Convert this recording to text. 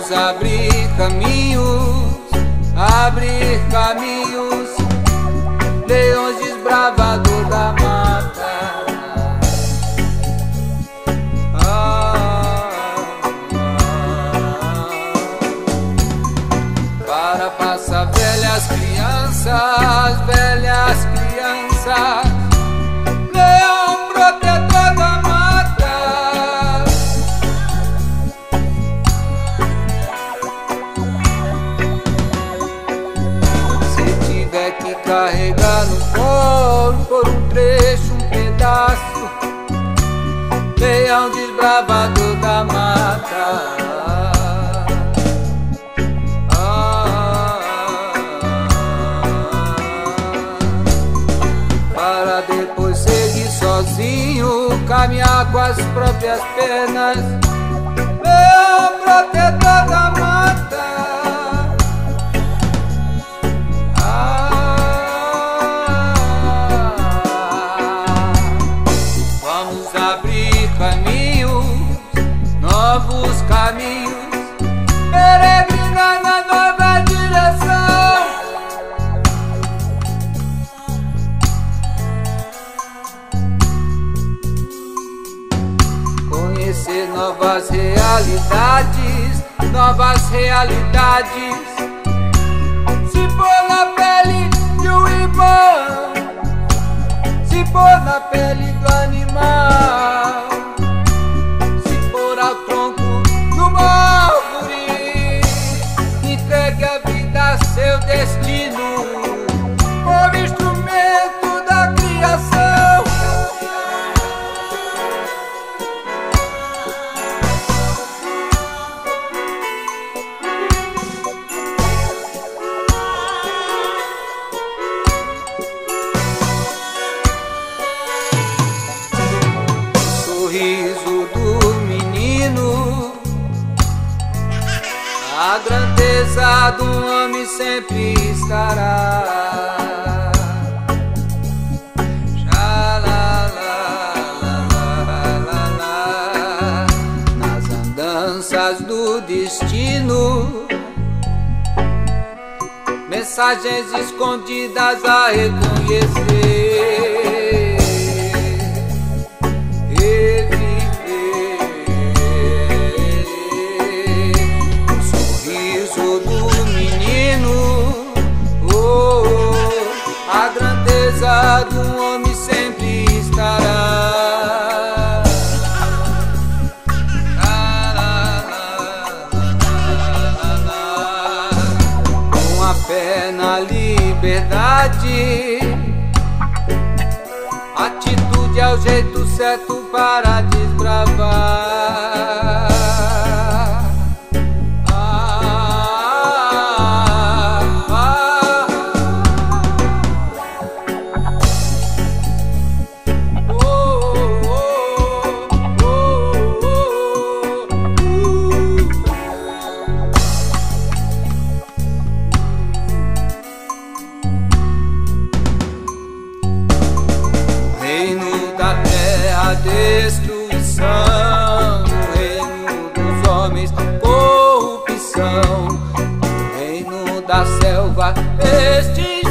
Vamos abrir caminhos, leões desbravador da mata. Para passar velhas crianças, leão protetor da mata. Se tiver que carregar no colo por um trecho, um pedaço, leão desbravador da mata. Para depois seguir sozinho, caminhar com as próprias pernas, leão protetor da mata. Vamos abrir caminhos, novos caminhos, peregrinar na nova direção. Conhecer novas realidades, se pôr na pele de um irmão, se pôr na pele do animal, se pôr ao tronco de uma árvore, entregue a vida a seu destino, como instrumento da criação. Sorriso do menino, a grandeza do homem sempre estará. Nas andanças do destino, mensagens escondidas a reconhecer. A grandeza do homem sempre estará. Com a fé na liberdade, atitude é o jeito certo para desbravar. Destruição, no reino dos homens, corrupção, no reino da selva, extinção.